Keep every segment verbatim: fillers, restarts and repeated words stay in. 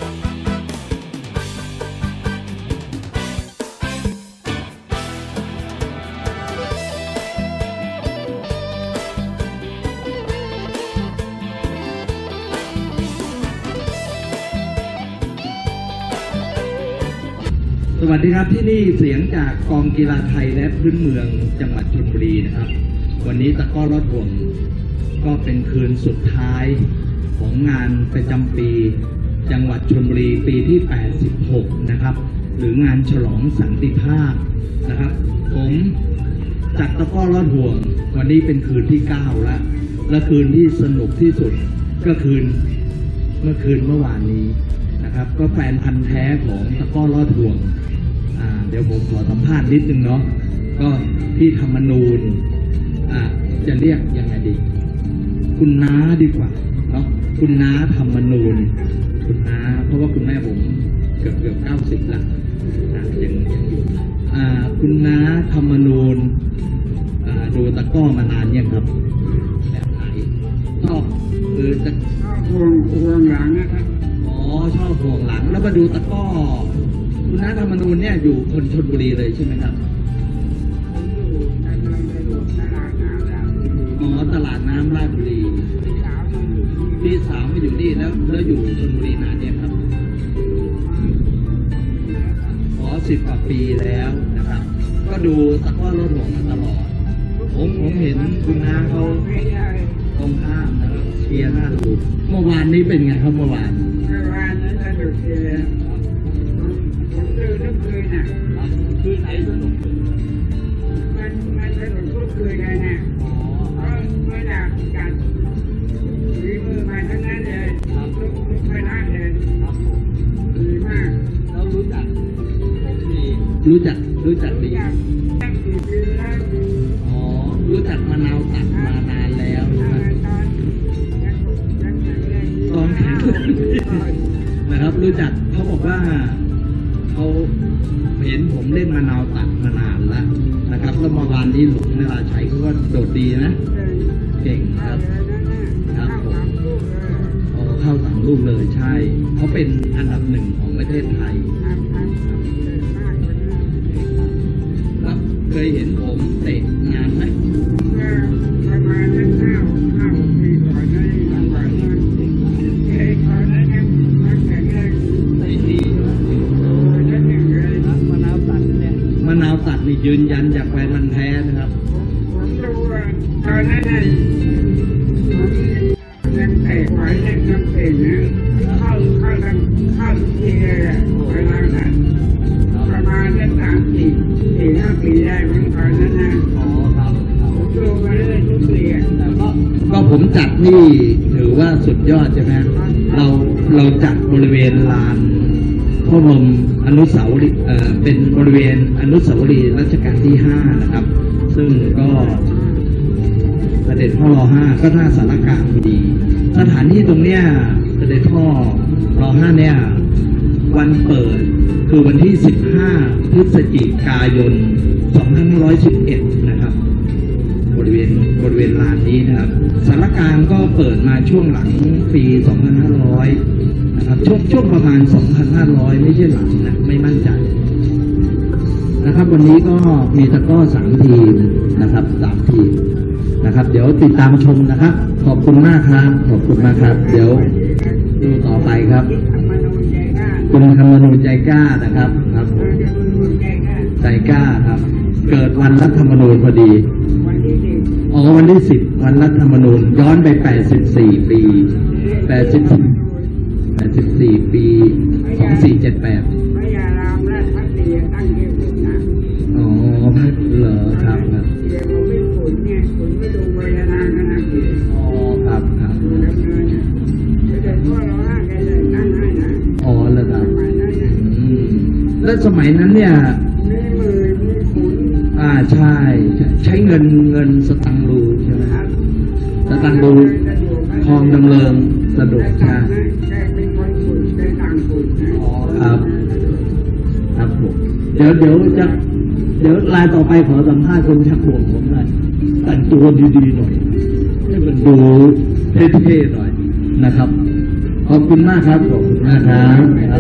สวัสดีครับที่นี่เสียงจากกองกีฬาไทยและพื้นเมืองจังหวัดชลบุรีนะครับวันนี้ตะกร้อรถห่วงก็เป็นคืนสุดท้ายของงานประจำปีจังหวัดชลบุรีปีที่แปดสิบหกนะครับหรืองานฉลองสันติภาพนะครับผมจัดตะกร้อรถห่วงวันนี้เป็นคืนที่เก้าแล้วและคืนที่สนุกที่สุดก็คืนเมื่อคืนเมื่อวานนี้นะครับก็แฟนพันธ์แท้ของตะกร้อรถห่วงเดี๋ยวผมขอสัมภาษณ์นิดนึงเนาะก็พี่ธรรมนูญจะเรียกยังไงดีคุณน้าดีกว่าเนาะคุณน้าธรรมนูญคุณน้าเพราะว่าคุณแม่ผมเกือบเกือบเก้าสิบแล้วยังยังอยู่คุณน้าธรรมนูญดูตะกร้อมานานยังครับแบบไหนชอบคือจะห่วงห่วงหลังนะครับอ๋อชอบห่วงหลังแล้วมาดูตะกร้อคุณน้าธรรมนูญเนี่ยอยู่คนชลบุรีเลยใช่ไหมครับอ๋อตลาดน้ำราชบุรีพี่สาวมาอยู่นี่แล้วแล้วอยู่ชลบุรีนานเนี่ยครับอ๋อสิบกว่าปีแล้วนะครับก็ดูตะกร้อรถห่วงมาตลอดผมผมเห็นคุณน้าเขาตรงข้ามนะครับเชียร์หน้าดูเมื่อวานนี้เป็นไงครับเมื่อวานเมื่อวานนี้สนุกเลยคือไหนสนุกมันมันสนุกทุกคืนเลยนะอ๋อไม่อยากจัดฝีมือมาทั้งนั้นเลยทุกทุกคณะเลยดีมากแล้วรู้จักผมดีรู้จักรู้จักดีตั้งสี่ปีแล้วอ๋อรู้จักมะนาวตัดมานานแล้วตอนแข็งนะครับรู้จักเขาบอกว่าเขาเห็นผมเล่นมะนาวตัดมานานแล้วนะครับแล้วเมื่อวานนี้หลวงนราชัยเขาก็โดดดีนะเก่งครับครับผมอ๋อเข้าสามลูกเลยใช่เขาเป็นอันดับหนึ่งของประเทศไทยครับเคยเห็นผมเตะงานไหมประมาณนั้นห้าห้าหกปีก่อนได้รางวัลเคยขอแล้วนะนักแข่งแรกในทีมะนาวตัดนี่ยืนยันจากแฟนมันแท้นะครับผมดูตอนนั้นน่ะยังเตะไว้เล่นน้ำเตะนะเข้าเข้าทางเข้าทีเลยอ่ะเวลานั้นประมาณสักสามสี่สี่ห้าปีได้เหมือนตอนนั้นนะอ๋อครับผมดูมาเรื่อยทุกปีแต่ก็ก็ผมจัดนี่ถือว่าสุดยอดใช่ไหมเราเราจัดบริเวณลานพระบรมอนุสาวรีย์เป็นบริเวณอนุสาวรีย์รัชกาลที่ห้านะครับซึ่งก็เสด็จพ่อรอห้าก็หน้าสารกลางพอดีสถานที่ตรงเนี้ยเสด็จพ่อรอห้าเนี่ยวันเปิดคือวันที่สิบห้าพฤศจิกายนสองพันห้าร้อยสิบเอ็ดนะครับบริเวณบริเวณลานนี้นะครับสารกลางก็เปิดมาช่วงหลังปีสองพันห้าร้อยนะครับช่วงช่วงประมาณ สองพันห้าร้อย ไม่ใช่หลังนะไม่มั่นใจนะครับวันนี้ก็มีตะกร้อสามทีมนะครับสามทีมนะครับเดี๋ยวติดตามชมนะครับขอบคุณมากครับขอบคุณมากครับเดี๋ยวดูต่อไปครับคุณธรรมนูญใจกล้านะครับครับใจกล้าครับเกิดวันรัฐธรรมนูญพอดีอ๋อวันที่สิบวันรัฐธรรมนูญย้อนไปแปดสิบสี่ปีแปดสิบแปดสิบสี่ปีสองสี่เจ็ดแปดพระยารามราชพักดีตั้งที่สุดนะอ๋อเหรอครับครับเดี๋ยวผมไม่ขุนเนี่ยขุนไม่ดูเวลาขนาดนี้อ๋อครับครับดูดำเนินเนี่ยเดี๋ยวพ่อเราห้าแกเลยตั้งให้นะอ๋อแล้วครับอืมแล้วสมัยนั้นเนี่ยมีมือมีขุนอ่าใช่ใช้เงินเงินสตังค์รูใช่ไหมครับสตังค์รูคลองดำเนินสะดวกใช่ครับครับผมเดี๋ยวเดี๋ยวจะเดี๋ยวรายต่อไปขอสัมภาษณ์คนชักห่วงผมหน่อยแต่งตัวดีๆหน่อยให้มันดูเท่ๆหน่อยนะครับขอบคุณมากครับขอบคุณมากครับครับ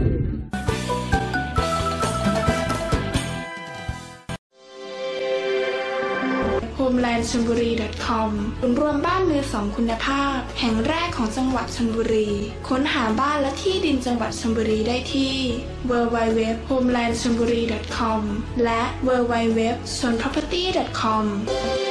โฮมแลนด์ ชลบุรี ดอท คอม ศูนย์รวมบ้านมือสองคุณภาพแห่งแรกของจังหวัดชลบุรีค้นหาบ้านและที่ดินจังหวัดชลบุรีได้ที่ ดับเบิลยู ดับเบิลยู ดับเบิลยู ดอท โฮมแลนด์ ชลบุรี ดอท คอม และ ดับเบิลยู ดับเบิลยู ดับเบิลยู ดอท ชน พร็อพเพอร์ตี้ ดอท คอม